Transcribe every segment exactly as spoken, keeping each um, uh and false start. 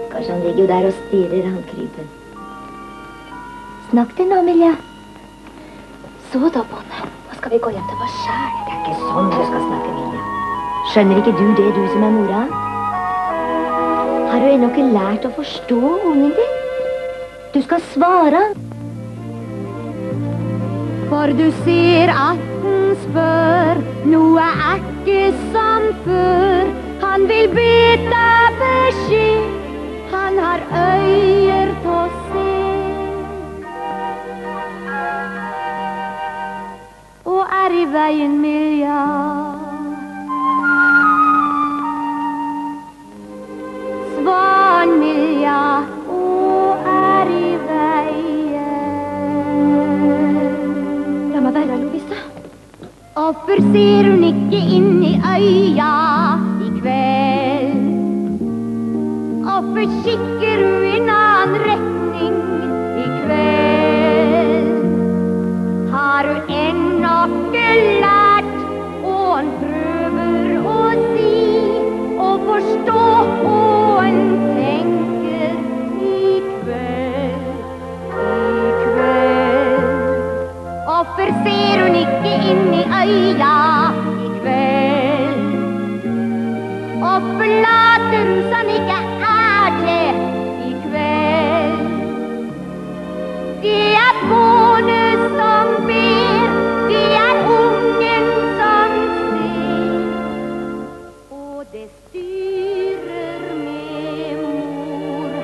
Stakkars, han ligger jo der og stirrer, han krypen. Snakk til nå, Milja. Så da, Bonne. Nå skal vi gå hjem til oss selv. Det er ikke sånn du skal snakke, Milja. Skjønner ikke du det, du som er mora? Har du ennå ikke lært å forstå ungen din? Du skal svare. For du ser at den spør, noe er ikke som før. Han vil bytte beskjed, han har øyer til å se. Og er i veien, Milja. Svan, Milja, og er i veien. La meg være, Lovisa. Hvorfor ser hun ikke inn i øya i kveld? Hvorfor kikker hun i en annen retning i kveld? Har hun ennå ikke lært, og hun prøver å si og forstå hva hun tenker i kveld, i kveld? Hvorfor ser hun ikke inn i øya i kveld? Hvorfor later hun som ikke er til i kveld? Det er Bonne som ber, det er ungen som ser, og det styrer med mor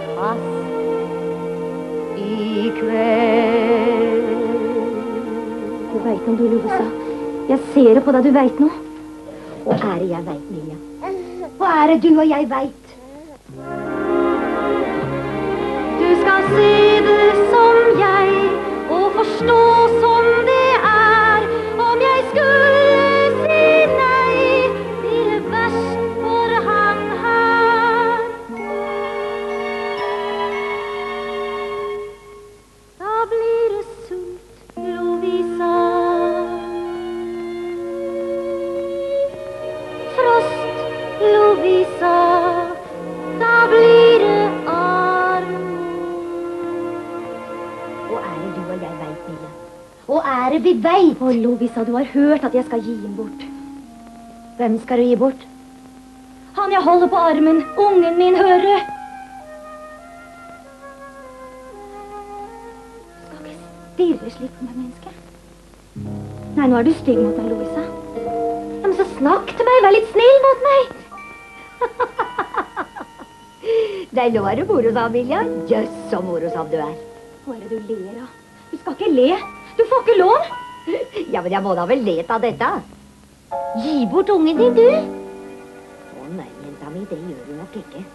hast i kveld. Du vet noe, du, Lovisa. Jeg ser det på deg, du vet noe. Og er det jeg vet, Milja? Hva er det du og jeg vet? Du skal se det som jeg, og forstå som det er. Om jeg skulle si nei, blir det verst for han her. Da blir det sult, Lovisa. Frost, Lovisa. Da blir det Og er det vi vet? Å, Lovisa, du har hørt at jeg skal gi ham bort. Hvem skal du gi bort? Han jeg holder på armen, ungen min, hører. Du skal ikke stirre slik på meg, menneske. Nei, nå er du stygg mot meg, Lovisa. Ja, men så snakk til meg, vær litt snill mot meg. Nei, nå er du morosamt, Milja. Jøss, så morosamt du er. Hva er det du ler av? Du skal ikke le. Du får ikke lov. Ja, men jeg må da vel let av dette. Gi bort ungen din, du. Å nei, jenta mi, det gjør du nok ikke.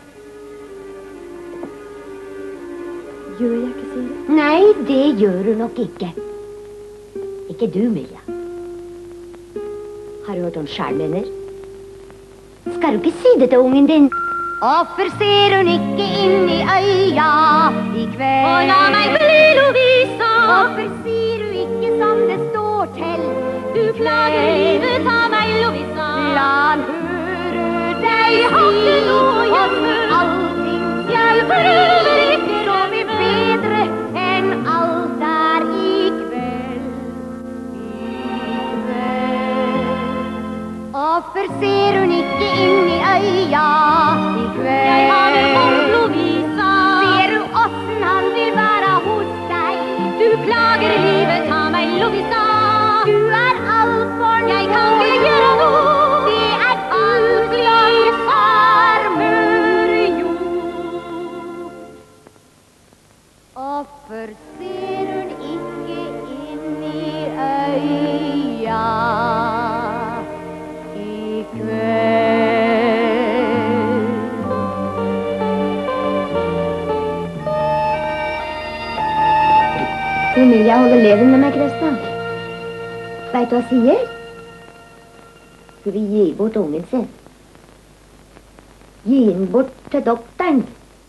Gjør jeg ikke, sier du? Nei, det gjør du nok ikke. Ikke du, Milja. Har du hørt om skjærmenner? Skal du ikke si det til ungen din? Hvorfor ser hun ikke inn i øya i kveld? Å, la meg bli, Lovisa. Hvorfor sier du ikke som det står til? Du klager livet av meg, Lovisa. La han høre deg Jeg har ikke si noe å gjøre. om allting. Jeg prøver ikke så mye bedre enn alt er i kveld. I kveld. Hvorfor ser hun ikke inn i øya i kveld? Jeg har det vondt, Lovisa. Ser du åssen han vil være hos deg? Du klager livet av meg, Lovisa. Du er altfor Jeg kan ikke gjøre noe. Det er du slags armer jo. Hvorfor ser hun ikke inn i øya i kveld? Du, Milja, holder leven med meg, Kresta. Vet du hva jeg sier? Skal vi gi bort ungen sin? Gi den bort til doktoren.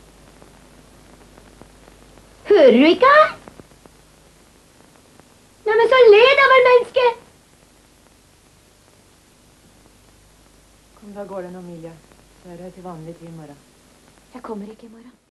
Hører du ikke? Nei, men så le da, vel, menneske! Kom da går det nå, Milja. Så er det til vanlig tid i morgen. Jeg kommer ikke i morgen.